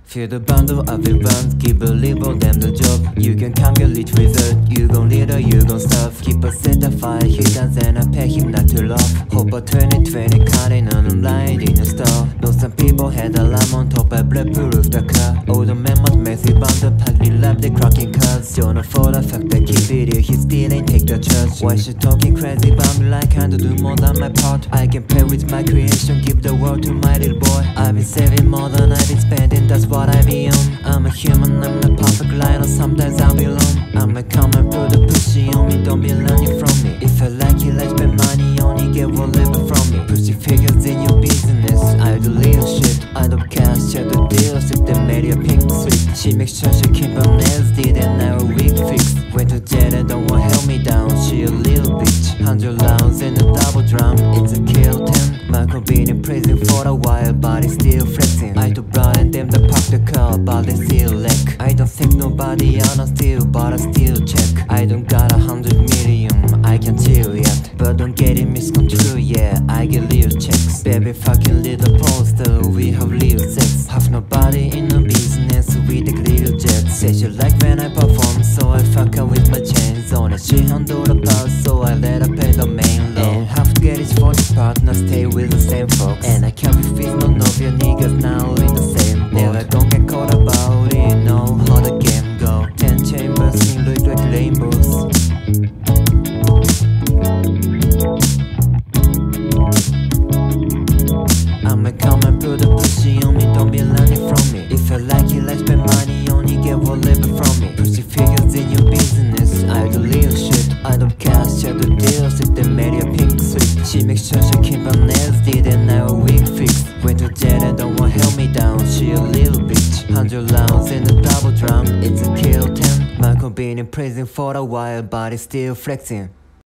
Feel the bundle of the runs, keep believable, them the job. You can come get lit result, you gon' lead or you gon' stuff. Keep a set of fire, he does and I pay him not to love. Hope a 2020 cutting on a line in a store. Know some people had a lamb on top, I bulletproof the car. Older man must messy bundle, partly love the cracking cars. Don't afford the fact that keep it here, he still ain't take the church. Why she talking crazy about me like I do more than my part? I can play with my creation, give the world to my little boy. I've been saving more than I've been spending, that's what I be on. I'm a human, I'm the perfect line, or sometimes I'll be alone. I'm a common put the pushy on me, don't be learning from me. If I like it, let's spend money on it, get whatever from me. Pushy figures in your business, I do little shit. I don't cash, check the deals if they made you pink sweet. She makes sure she keep her nails did and now a week fix. Went to jet and don't want help me down, she a little bitch. 100 rounds in a double drum, it's a kill 10. Michael been in prison for a while, but he's still flexing. I do blood and them that park the car, but they still lack. I don't think nobody out on steal, but I still check. I don't got 100 million, I can chill yet. But don't get it misconstrued, yeah, I get little checks. Baby fucking little poster, we have little sex. Have nobody in the business, we take little jets. Say she like when I perform, so I fuck her with my chains on it. She handle the boss, so I let her pay the main load. And have to get it for the partner, stay with the same folks. And I can't be with none of your niggas now in the same boat. Never don't get caught about it, know how the game go. 10 chambers seem look like rainbows. I'ma come and put a pussy on me, don't be learning from me. If I like it, let's spend money on it, get whatever from me. Pussy figures in your business, I do little shit. I don't cash, check the deals if they made you pink sweet. She makes sure she keep her nails did and now a week fix. Went to jet and don't want help me down, she a little bitch. 100 rounds in a double drum, it's a kill 10. Michael been in prison for a while, but he's still flexing.